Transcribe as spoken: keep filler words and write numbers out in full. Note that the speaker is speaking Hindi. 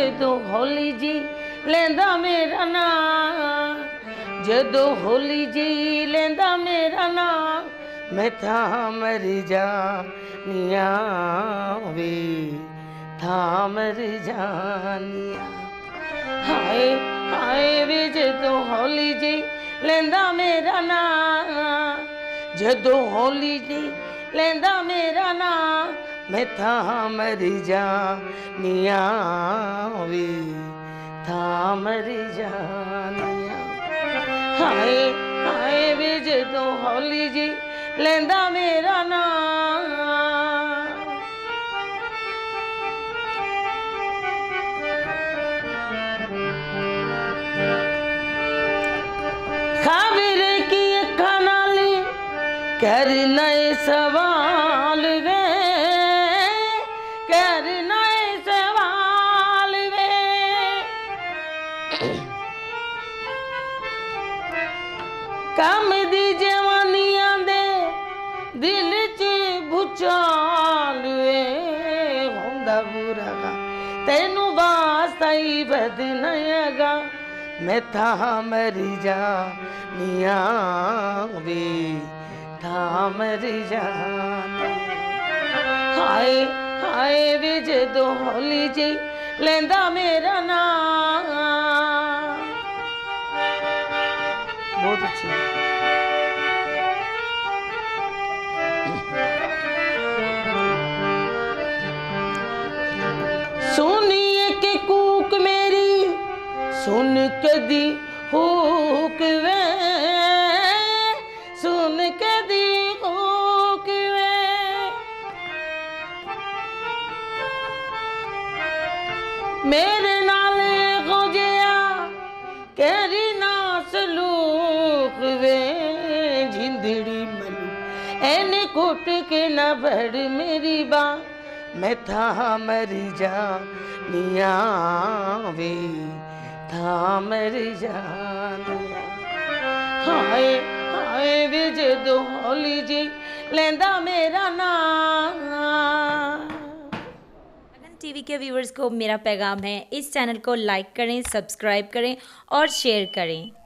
जदों हौली जी लेंदा मेरा नाम, जदों हौली जी लेंदा मेरा नाम, मैं था मर जानिया वे था मर जानिया। हाय हाय वे जदों हौली जी लेंदा मेरा नाम, जदों हौली जी लेंदा मेरा नाम, मैं था मर जानिया वे था मर जानिया। हाय हाय वे जदों हौली जी लेंदा मेरा नाम। खाबिर की अखा नाली कर नए सवाल वे, कर नए सवाल वे, कम दी जवानियां दे दिल च भुचाल वे, होंदा बुरा गा तेनू वास्ता ही बदनागा, मैं था मर जानिया वे था मर जानिया। हाय हाय वे जदों हौली जी लेंदा मेरा नाम। बहुत अच्छी। सुनिए के कूक मेरी सुन के दी हुक वे, सुन के दी हुक वे, मेरे नाल गुजया केरी ना सलूक वे, जिंदड़ी मलू एने कुट के ना भर मेरी बा, मैं था मर जानिया वे था मर जानिया। हाय हाय वे जदों हौली जी लेंदा मेरा नाम। गगन टीवी के व्यूवर्स को मेरा पैगाम है, इस चैनल को लाइक करें, सब्सक्राइब करें और शेयर करें।